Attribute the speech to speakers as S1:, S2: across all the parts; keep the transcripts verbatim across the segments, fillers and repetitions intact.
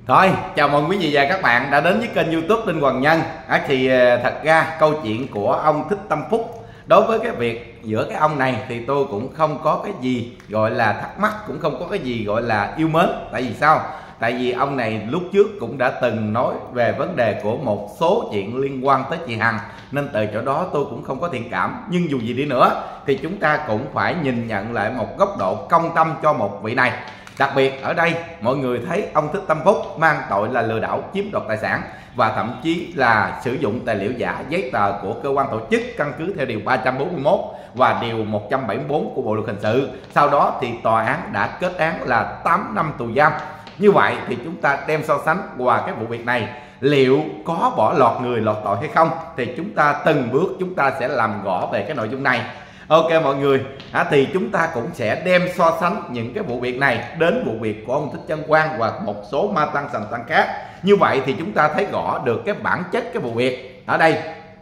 S1: Rồi, chào mừng quý vị và các bạn đã đến với kênh YouTube Đinh Hoàng Nhân. À, thì thật ra câu chuyện của ông Thích Tâm Phúc, đối với cái việc giữa cái ông này thì tôi cũng không có cái gì gọi là thắc mắc, cũng không có cái gì gọi là yêu mến. Tại vì sao? Tại vì ông này lúc trước cũng đã từng nói về vấn đề của một số chuyện liên quan tới chị Hằng, nên từ chỗ đó tôi cũng không có thiện cảm. Nhưng dù gì đi nữa thì chúng ta cũng phải nhìn nhận lại một góc độ công tâm cho một vị này. Đặc biệt ở đây mọi người thấy ông Thích Tâm Phúc mang tội là lừa đảo chiếm đoạt tài sản và thậm chí là sử dụng tài liệu giả, giấy tờ của cơ quan tổ chức căn cứ theo điều ba trăm bốn mươi mốt và điều một trăm bảy mươi tư của Bộ luật hình sự. Sau đó thì tòa án đã kết án là tám năm tù giam. Như vậy thì chúng ta đem so sánh qua cái vụ việc này, liệu có bỏ lọt người lọt tội hay không, thì chúng ta từng bước chúng ta sẽ làm rõ về cái nội dung này. Ok mọi người, à, thì chúng ta cũng sẽ đem so sánh những cái vụ việc này đến vụ việc của ông Thích Trân Quang và một số ma tăng sành tăng khác. Như vậy thì chúng ta thấy rõ được cái bản chất cái vụ việc. Ở đây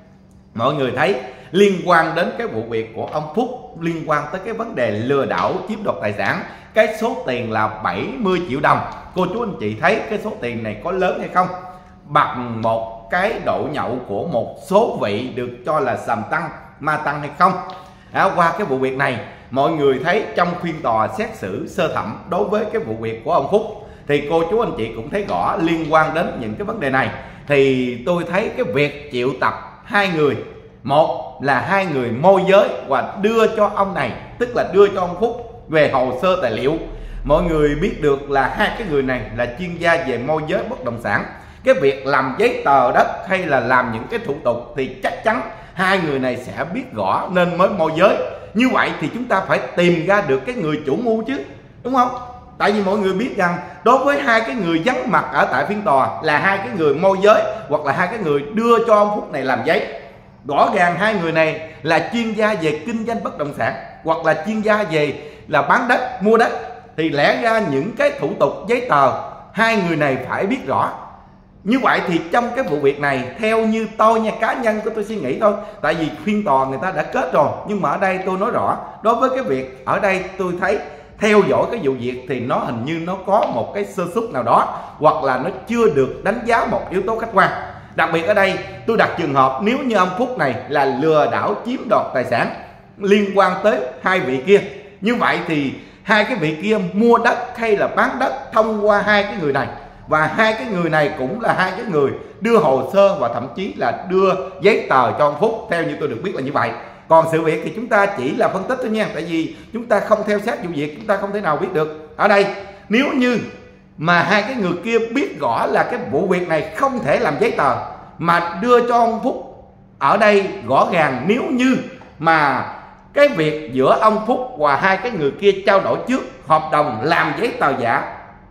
S1: mọi người thấy liên quan đến cái vụ việc của ông Phúc, liên quan tới cái vấn đề lừa đảo chiếm đoạt tài sản, cái số tiền là bảy mươi triệu đồng. Cô chú anh chị thấy cái số tiền này có lớn hay không? Bằng một cái độ nhậu của một số vị được cho là sàm tăng, ma tăng hay không? À, qua cái vụ việc này mọi người thấy trong phiên tòa xét xử sơ thẩm đối với cái vụ việc của ông Phúc thì cô chú anh chị cũng thấy rõ liên quan đến những cái vấn đề này. Thì tôi thấy cái việc triệu tập hai người, một là hai người môi giới và đưa cho ông này, tức là đưa cho ông Phúc về hồ sơ tài liệu. Mọi người biết được là hai cái người này là chuyên gia về môi giới bất động sản. Cái việc làm giấy tờ đất hay là làm những cái thủ tục thì chắc chắn hai người này sẽ biết rõ nên mới môi giới. Như vậy thì chúng ta phải tìm ra được cái người chủ mưu chứ, đúng không? Tại vì mọi người biết rằng đối với hai cái người vắng mặt ở tại phiên tòa là hai cái người môi giới hoặc là hai cái người đưa cho ông Phúc này làm giấy. Rõ ràng hai người này là chuyên gia về kinh doanh bất động sản hoặc là chuyên gia về là bán đất, mua đất. Thì lẽ ra những cái thủ tục giấy tờ hai người này phải biết rõ. Như vậy thì trong cái vụ việc này, theo như tôi nha, cá nhân của tôi suy nghĩ thôi, tại vì phiên tòa người ta đã kết rồi, nhưng mà ở đây tôi nói rõ, đối với cái việc ở đây tôi thấy theo dõi cái vụ việc thì nó hình như nó có một cái sơ suất nào đó, hoặc là nó chưa được đánh giá một yếu tố khách quan. Đặc biệt ở đây tôi đặt trường hợp nếu như ông Phúc này là lừa đảo chiếm đoạt tài sản liên quan tới hai vị kia, như vậy thì hai cái vị kia mua đất hay là bán đất thông qua hai cái người này, và hai cái người này cũng là hai cái người đưa hồ sơ và thậm chí là đưa giấy tờ cho ông Phúc, theo như tôi được biết là như vậy. Còn sự việc thì chúng ta chỉ là phân tích thôi nha, tại vì chúng ta không theo sát vụ việc, chúng ta không thể nào biết được. Ở đây nếu như mà hai cái người kia biết rõ là cái vụ việc này không thể làm giấy tờ mà đưa cho ông Phúc, ở đây rõ ràng nếu như mà cái việc giữa ông Phúc và hai cái người kia trao đổi trước hợp đồng làm giấy tờ giả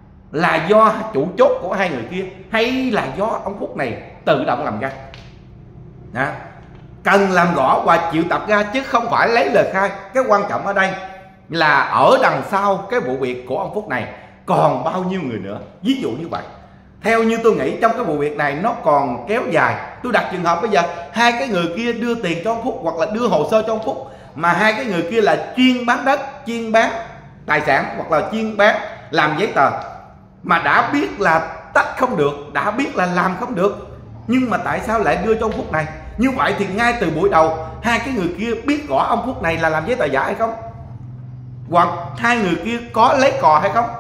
S1: là do chủ chốt của hai người kia hay là do ông Phúc này tự động làm ra, đó. Cần làm rõ và chịu tập ra chứ không phải lấy lời khai. Cái quan trọng ở đây là ở đằng sau cái vụ việc của ông Phúc này còn bao nhiêu người nữa. Ví dụ như vậy, theo như tôi nghĩ trong cái vụ việc này nó còn kéo dài. Tôi đặt trường hợp bây giờ hai cái người kia đưa tiền cho ông Phúc hoặc là đưa hồ sơ cho ông Phúc, mà hai cái người kia là chuyên bán đất, chuyên bán tài sản hoặc là chuyên bán làm giấy tờ, mà đã biết là tách không được, đã biết là làm không được, nhưng mà tại sao lại đưa cho ông Phúc này? Như vậy thì ngay từ buổi đầu hai cái người kia biết rõ ông Phúc này là làm giấy tờ giả hay không, hoặc hai người kia có lấy cò hay không?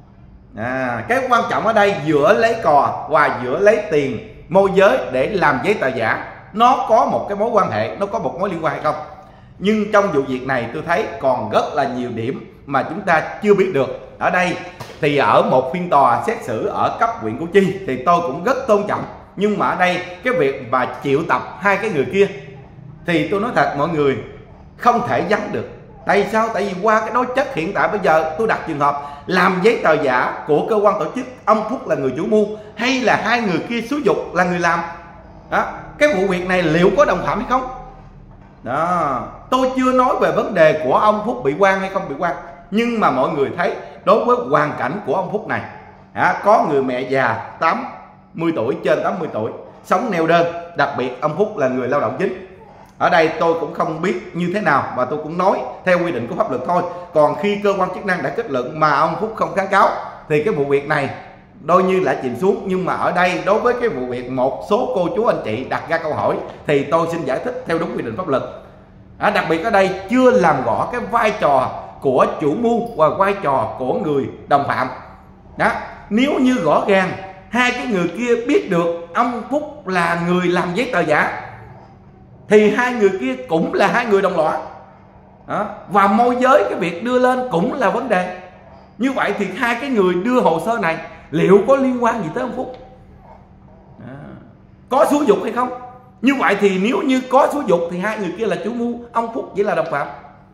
S1: À, cái quan trọng ở đây giữa lấy cò và giữa lấy tiền môi giới để làm giấy tờ giả, nó có một cái mối quan hệ, nó có một mối liên quan hay không? Nhưng trong vụ việc này tôi thấy còn rất là nhiều điểm mà chúng ta chưa biết được. Ở đây thì ở một phiên tòa xét xử ở cấp huyện Củ Chi thì tôi cũng rất tôn trọng, nhưng mà ở đây cái việc mà triệu tập hai cái người kia thì tôi nói thật mọi người không thể vắng được. Tại sao? Tại vì qua cái đối chất hiện tại bây giờ tôi đặt trường hợp làm giấy tờ giả của cơ quan tổ chức, ông Phúc là người chủ mưu hay là hai người kia xúi giục là người làm đó. Cái vụ việc này liệu có đồng phạm hay không đó? Tôi chưa nói về vấn đề của ông Phúc bị quan hay không bị quan, nhưng mà mọi người thấy đối với hoàn cảnh của ông Phúc này, à, có người mẹ già tám mươi tuổi, trên tám mươi tuổi, sống neo đơn, đặc biệt ông Phúc là người lao động chính. Ở đây tôi cũng không biết như thế nào và tôi cũng nói theo quy định của pháp luật thôi. Còn khi cơ quan chức năng đã kết luận mà ông Phúc không kháng cáo thì cái vụ việc này đôi như là chìm xuống. Nhưng mà ở đây đối với cái vụ việc một số cô chú anh chị đặt ra câu hỏi thì tôi xin giải thích theo đúng quy định pháp luật. À, đặc biệt ở đây chưa làm rõ cái vai trò của chủ mưu và vai trò của người đồng phạm. Đó, nếu như rõ ràng hai cái người kia biết được ông Phúc là người làm giấy tờ giả thì hai người kia cũng là hai người đồng lõa. Đó, và môi giới cái việc đưa lên cũng là vấn đề. Như vậy thì hai cái người đưa hồ sơ này liệu có liên quan gì tới ông Phúc? À, có xúi dục hay không? Như vậy thì nếu như có xúi dục thì hai người kia là chủ mưu, ông Phúc chỉ là đồng phạm.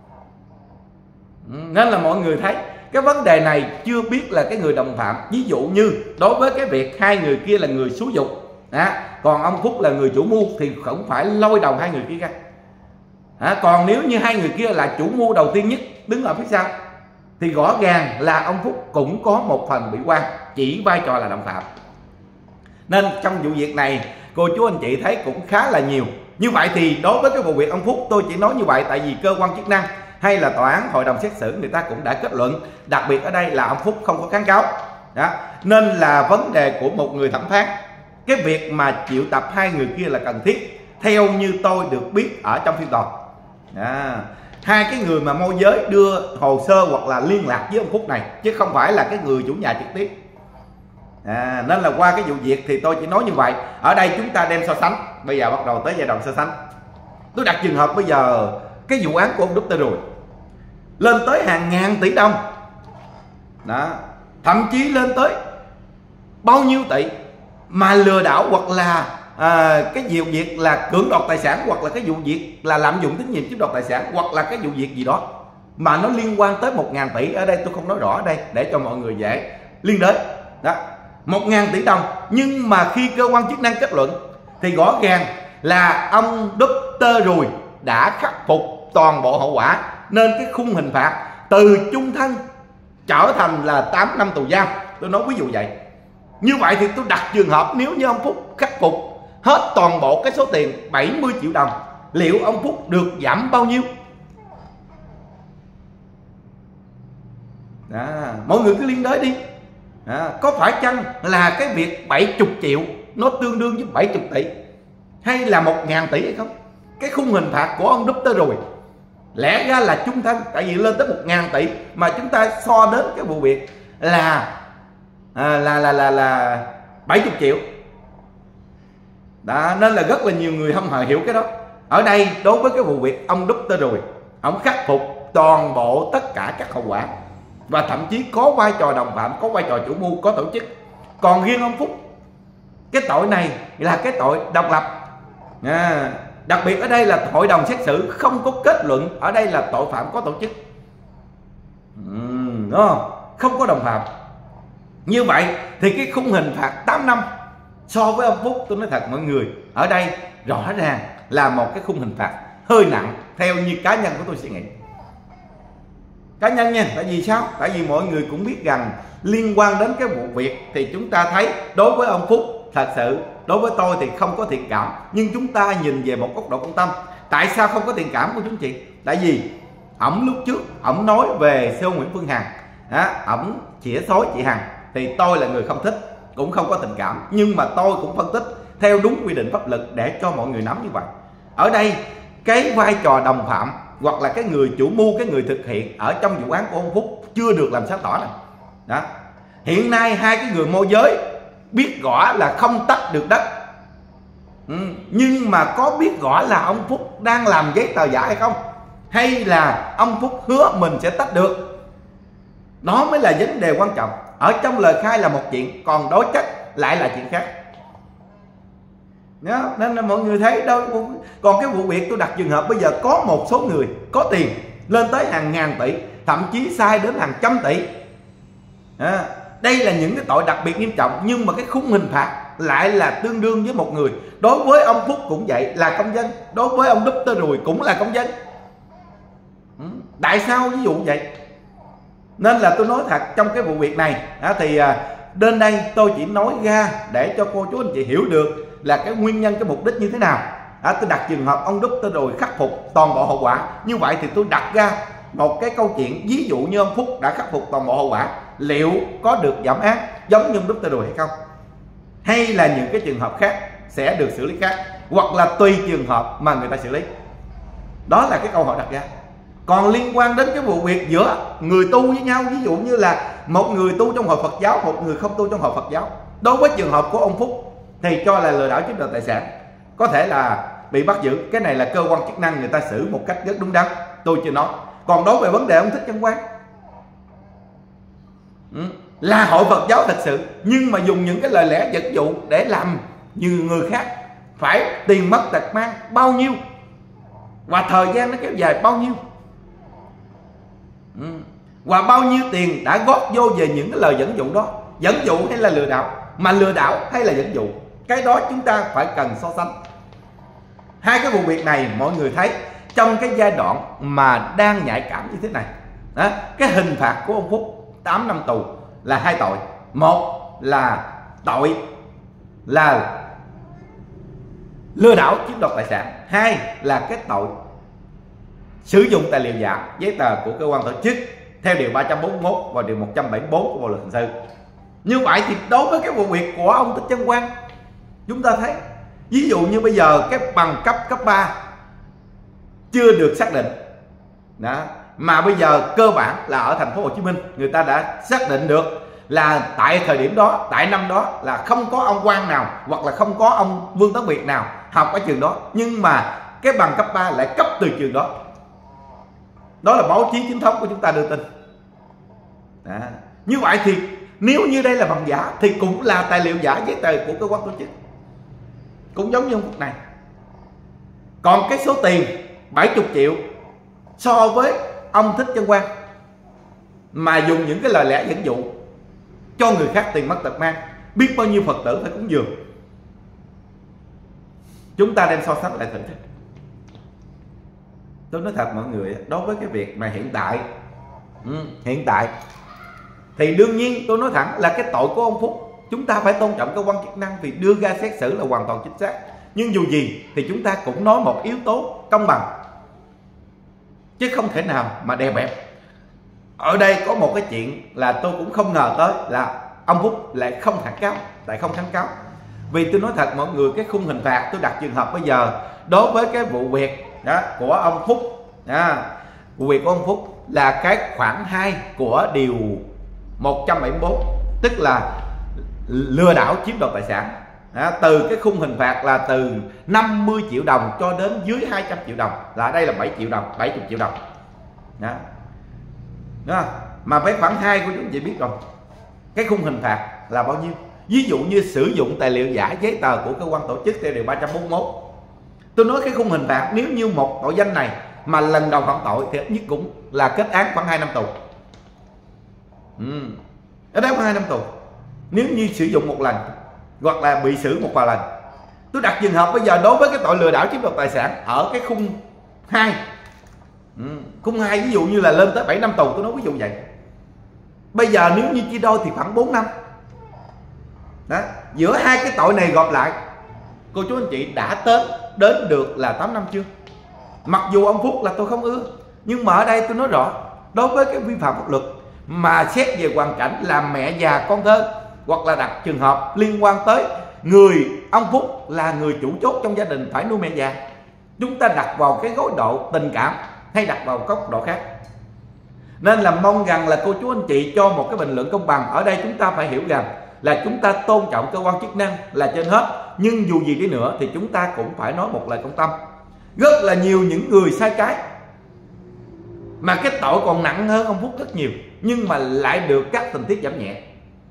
S1: Nên là mọi người thấy cái vấn đề này chưa biết là cái người đồng phạm. Ví dụ như đối với cái việc hai người kia là người xúi dục, à, còn ông Phúc là người chủ mưu thì không phải lôi đầu hai người kia ra. À, còn nếu như hai người kia là chủ mưu đầu tiên nhất đứng ở phía sau thì rõ ràng là ông Phúc cũng có một phần bị oan, chỉ vai trò là đồng phạm. Nên trong vụ việc này cô chú anh chị thấy cũng khá là nhiều. Như vậy thì đối với cái vụ việc ông Phúc tôi chỉ nói như vậy tại vì cơ quan chức năng hay là tòa án hội đồng xét xử người ta cũng đã kết luận, đặc biệt ở đây là ông Phúc không có kháng cáo. Đó, nên là vấn đề của một người thẩm phán, cái việc mà triệu tập hai người kia là cần thiết theo như tôi được biết ở trong phiên tòa. À, hai cái người mà môi giới đưa hồ sơ hoặc là liên lạc với ông Phúc này chứ không phải là cái người chủ nhà trực tiếp. À, nên là qua cái vụ việc thì tôi chỉ nói như vậy. Ở đây chúng ta đem so sánh. Bây giờ bắt đầu tới giai đoạn so sánh. Tôi đặt trường hợp bây giờ cái vụ án của ông Đúp Tơ Rùi lên tới hàng ngàn tỷ đồng. Đó, thậm chí lên tới bao nhiêu tỷ mà lừa đảo hoặc là à, cái vụ việc là cưỡng đoạt tài sản, hoặc là cái vụ việc là lạm dụng tín nhiệm chiếm đoạt tài sản, hoặc là cái vụ việc gì đó mà nó liên quan tới một ngàn tỷ. Ở đây tôi không nói rõ ở đây để cho mọi người dễ liên đới. Đó, một ngàn tỷ đồng. Nhưng mà khi cơ quan chức năng kết luận thì rõ ràng là ông Đúp Tơ Rùi đã khắc phục toàn bộ hậu quả, nên cái khung hình phạt từ chung thân trở thành là tám năm tù giam. Tôi nói ví dụ vậy. Như vậy thì tôi đặt trường hợp nếu như ông Phúc khắc phục hết toàn bộ cái số tiền bảy mươi triệu đồng, liệu ông Phúc được giảm bao nhiêu? Đó, mọi người cứ liên đới đi. À, có phải chăng là cái việc bảy mươi triệu nó tương đương với bảy mươi tỷ hay là một ngàn tỷ hay không? Cái khung hình phạt của ông Đúp Tơ Rùi lẽ ra là chung thân, tại vì lên tới một ngàn tỷ mà chúng ta so đến cái vụ việc là à, là là là là bảy mươi triệu. Đó, nên là rất là nhiều người không hề hiểu cái đó. Ở đây đối với cái vụ việc ông Đúp Tơ Rùi, ông khắc phục toàn bộ tất cả các hậu quả và thậm chí có vai trò đồng phạm, có vai trò chủ mưu, có tổ chức. Còn riêng ông Phúc, cái tội này là cái tội độc lập. À, đặc biệt ở đây là hội đồng xét xử không có kết luận ở đây là tội phạm có tổ chức. Ừ, đúng không? Không có đồng phạm. Như vậy thì cái khung hình phạt tám năm so với ông Phúc, tôi nói thật mọi người, ở đây rõ ràng là một cái khung hình phạt hơi nặng theo như cá nhân của tôi suy nghĩ. Cá nhân nha, tại vì sao? Tại vì mọi người cũng biết rằng liên quan đến cái vụ việc thì chúng ta thấy đối với ông Phúc thật sự, đối với tôi thì không có thiện cảm, nhưng chúng ta nhìn về một góc độ công tâm. Tại sao không có thiện cảm của chúng chị? Tại vì ổng lúc trước ổng nói về xê ô Nguyễn Phương Hằng, ổng chĩa xối chị Hằng thì tôi là người không thích, cũng không có tình cảm, nhưng mà tôi cũng phân tích theo đúng quy định pháp luật để cho mọi người nắm như vậy. Ở đây cái vai trò đồng phạm hoặc là cái người chủ mưu, cái người thực hiện ở trong vụ án của ông Phúc chưa được làm sáng tỏ này. Đó, hiện nay hai cái người môi giới biết rõ là không tách được đất, ừ, nhưng mà có biết rõ là ông Phúc đang làm giấy tờ giả hay không, hay là ông Phúc hứa mình sẽ tách được. Đó mới là vấn đề quan trọng. Ở trong lời khai là một chuyện, còn đối chất lại là chuyện khác. Đó, nên là mọi người thấy đâu. Còn cái vụ việc tôi đặt trường hợp bây giờ có một số người có tiền lên tới hàng ngàn tỷ, thậm chí sai đến hàng trăm tỷ. À, đây là những cái tội đặc biệt nghiêm trọng, nhưng mà cái khung hình phạt lại là tương đương với một người. Đối với ông Phúc cũng vậy, là công dân. Đối với ông Đúp Tơ Rùi cũng là công dân. Ừ, tại sao ví dụ vậy? Nên là tôi nói thật, trong cái vụ việc này à, thì à, đến đây tôi chỉ nói ra để cho cô chú anh chị hiểu được là cái nguyên nhân, cái mục đích như thế nào. À, tôi đặt trường hợp ông Đúp Tơ Rùi khắc phục toàn bộ hậu quả. Như vậy thì tôi đặt ra một cái câu chuyện, ví dụ như ông Phúc đã khắc phục toàn bộ hậu quả, liệu có được giảm án giống như đúc tay đùi hay không, hay là những cái trường hợp khác sẽ được xử lý khác, hoặc là tùy trường hợp mà người ta xử lý. Đó là cái câu hỏi đặt ra. Còn liên quan đến cái vụ việc giữa người tu với nhau, ví dụ như là một người tu trong hội Phật giáo, một người không tu trong hội Phật giáo, đối với trường hợp của ông Phúc thì cho là lừa đảo chiếm đoạt tài sản, có thể là bị bắt giữ. Cái này là cơ quan chức năng người ta xử một cách rất đúng đắn, tôi chưa nói. Còn đối với vấn đề ông Thích Chân Quang, là hội Phật giáo thật sự, nhưng mà dùng những cái lời lẽ dẫn dụ để làm như người khác phải tiền mất tật mang bao nhiêu, và thời gian nó kéo dài bao nhiêu, và bao nhiêu tiền đã góp vô về những cái lời dẫn dụ đó. Dẫn dụ hay là lừa đảo, mà lừa đảo hay là dẫn dụ, cái đó chúng ta phải cần so sánh. Hai cái vụ việc này mọi người thấy trong cái giai đoạn mà đang nhạy cảm như thế này đó, cái hình phạt của ông Phúc tám năm tù là hai tội. Một là tội là lừa đảo chiếm đoạt tài sản, hai là cái tội sử dụng tài liệu giả, giấy tờ của cơ quan tổ chức theo điều ba trăm bốn mươi mốt và điều một trăm bảy mươi tư của Bộ luật hình sự. Như vậy thì đối với cái vụ việc của ông Thích Chân Quang, chúng ta thấy ví dụ như bây giờ cái bằng cấp cấp ba chưa được xác định đó, mà bây giờ cơ bản là ở thành phố Hồ Chí Minh người ta đã xác định được là tại thời điểm đó, tại năm đó là không có ông Quang nào hoặc là không có ông Vương Tấn Việt nào học ở trường đó, nhưng mà cái bằng cấp ba lại cấp từ trường đó. Đó là báo chí chính thống của chúng ta đưa tin đó. Như vậy thì nếu như đây là bằng giả thì cũng là tài liệu giả, giấy tờ của cơ quan tổ chức, cũng giống như ông Phúc này. Còn cái số tiền bảy mươi triệu so với ông Thích Chân Quang mà dùng những cái lời lẽ dẫn dụ cho người khác tiền mất tật mang, biết bao nhiêu Phật tử phải cúng dường. Chúng ta đem so sánh lại thử thách. Tôi nói thật mọi người, đối với cái việc mà hiện tại ừ, hiện tại thì đương nhiên tôi nói thẳng là cái tội của ông Phúc chúng ta phải tôn trọng cơ quan chức năng vì đưa ra xét xử là hoàn toàn chính xác. Nhưng dù gì thì chúng ta cũng nói một yếu tố công bằng, chứ không thể nào mà đè bẹp. Ở đây có một cái chuyện là tôi cũng không ngờ tới là ông Phúc lại không kháng cáo, lại không kháng cáo. Vì tôi nói thật mọi người, cái khung hình phạt tôi đặt trường hợp bây giờ đối với cái vụ việc đó của ông Phúc đó, vụ việc của ông Phúc là cái khoản hai của điều một trăm bảy mươi tư, tức là lừa đảo chiếm đoạt tài sản đó, từ cái khung hình phạt là từ năm mươi triệu đồng cho đến dưới hai trăm triệu đồng, là đây là bảy triệu đồng, bảy mươi triệu đồng đó. Đó. Mà với khoản hai của chúng chị biết rồi, cái khung hình phạt là bao nhiêu. Ví dụ như sử dụng tài liệu giả, giấy tờ của cơ quan tổ chức theo điều ba trăm bốn mươi mốt. Tôi nói cái khung hình phạt nếu như một tội danh này mà lần đầu phạm tội thì ít nhất cũng là kết án khoảng hai năm tù. Ừ. Ở đó khoảng hai năm tù. Nếu như sử dụng một lần hoặc là bị xử một vài lần. Tôi đặt trường hợp bây giờ đối với cái tội lừa đảo chiếm đoạt tài sản ở cái khung hai. Ừ. Khung hai ví dụ như là lên tới bảy năm tù, tôi nói ví dụ vậy. Bây giờ nếu như chia đôi thì khoảng bốn năm. Đó. Giữa hai cái tội này gộp lại, cô chú anh chị đã tới đến được là tám năm chưa? Mặc dù ông Phúc là tôi không ưa, nhưng mà ở đây tôi nói rõ, đối với cái vi phạm pháp luật mà xét về hoàn cảnh là mẹ già con thơ, hoặc là đặt trường hợp liên quan tới người ông Phúc là người chủ chốt trong gia đình phải nuôi mẹ già, chúng ta đặt vào cái góc độ tình cảm hay đặt vào góc độ khác. Nên là mong rằng là cô chú anh chị cho một cái bình luận công bằng. Ở đây chúng ta phải hiểu rằng là chúng ta tôn trọng cơ quan chức năng là trên hết, nhưng dù gì đi nữa thì chúng ta cũng phải nói một lời công tâm. Rất là nhiều những người sai trái mà cái tội còn nặng hơn ông Phúc rất nhiều, nhưng mà lại được các tình tiết giảm nhẹ.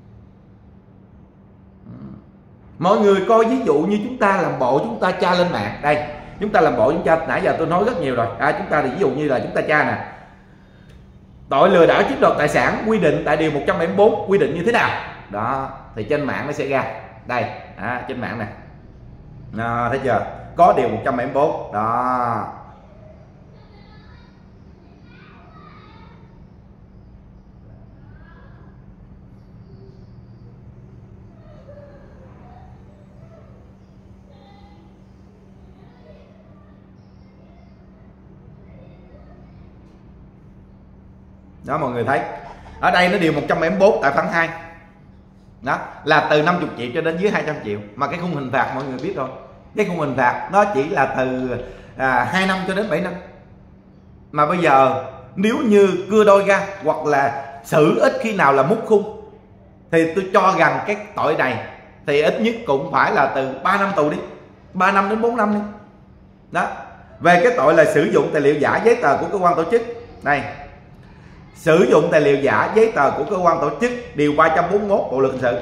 S1: Mọi người coi ví dụ như chúng ta làm bộ, chúng ta tra lên mạng đây, chúng ta làm bộ chúng ta, nãy giờ tôi nói rất nhiều rồi à, chúng ta thì ví dụ như là chúng ta tra nè, tội lừa đảo chiếm đoạt tài sản quy định tại điều một trăm bảy mươi tư quy định như thế nào đó, thì trên mạng nó sẽ ra đây à, trên mạng nè à, thấy chưa, có điều một trăm bảy mươi tư đó. Đó mọi người thấy ở đây nó điều một trăm bảy mươi tư tại khoản hai đó là từ năm mươi triệu cho đến dưới hai trăm triệu. Mà cái khung hình phạt mọi người biết rồi, cái khung hình phạt nó chỉ là từ à, hai năm cho đến bảy năm. Mà bây giờ nếu như cưa đôi ra hoặc là xử ít khi nào là mút khung thì tôi cho rằng cái tội này thì ít nhất cũng phải là từ ba năm tù đi, ba năm đến bốn năm đi. Đó. Về cái tội là sử dụng tài liệu giả giấy tờ của cơ quan tổ chức. Này, sử dụng tài liệu giả giấy tờ của cơ quan tổ chức, điều ba trăm bốn mươi mốt Bộ luật hình sự.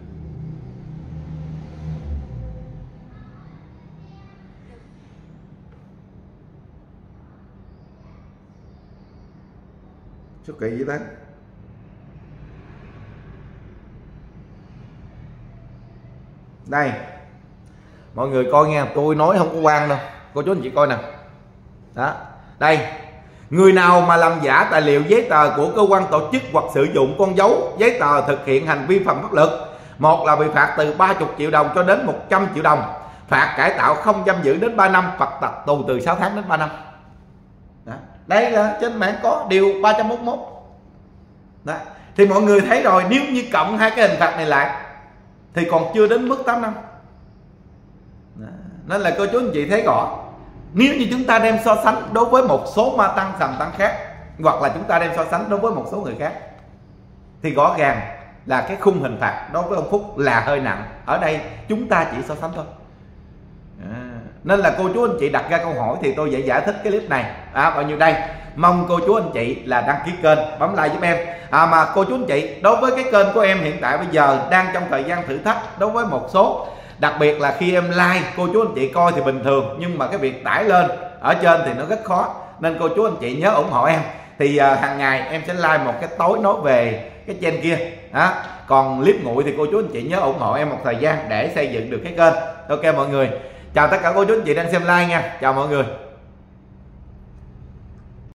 S1: Số kỳ gì đó. Đây, mọi người coi nghe, tôi nói không có quan đâu, cô chú anh chị coi nè. Đó, đây, người nào mà làm giả tài liệu giấy tờ của cơ quan tổ chức hoặc sử dụng con dấu giấy tờ thực hiện hành vi phạm pháp luật, một là bị phạt từ ba mươi triệu đồng cho đến một trăm triệu đồng, phạt cải tạo không giam giữ đến ba năm, phạt tù tù từ sáu tháng đến ba năm. Đó. Đây là trên mạng có điều ba trăm bốn mươi mốt. Đó. Thì mọi người thấy rồi, nếu như cộng hai cái hình phạt này lại thì còn chưa đến mức tám năm. Đó. Nên là cô chú anh chị thấy rõ, nếu như chúng ta đem so sánh đối với một số ma tăng sầm tăng khác, hoặc là chúng ta đem so sánh đối với một số người khác, thì rõ ràng là cái khung hình phạt đối với ông Phúc là hơi nặng. Ở đây chúng ta chỉ so sánh thôi. À, nên là cô chú anh chị đặt ra câu hỏi thì tôi sẽ giải thích cái clip này à, bao nhiêu đây. Mong cô chú anh chị là đăng ký kênh, bấm like giúp em. À, mà cô chú anh chị, đối với cái kênh của em hiện tại bây giờ đang trong thời gian thử thách đối với một số, đặc biệt là khi em like cô chú anh chị coi thì bình thường, nhưng mà cái việc tải lên ở trên thì nó rất khó, nên cô chú anh chị nhớ ủng hộ em. Thì uh, hàng ngày em sẽ like một cái tối nói về cái trên kia đó. Còn clip nguội thì cô chú anh chị nhớ ủng hộ em một thời gian để xây dựng được cái kênh. Ok mọi người, chào tất cả cô chú anh chị đang xem like nha, chào mọi người.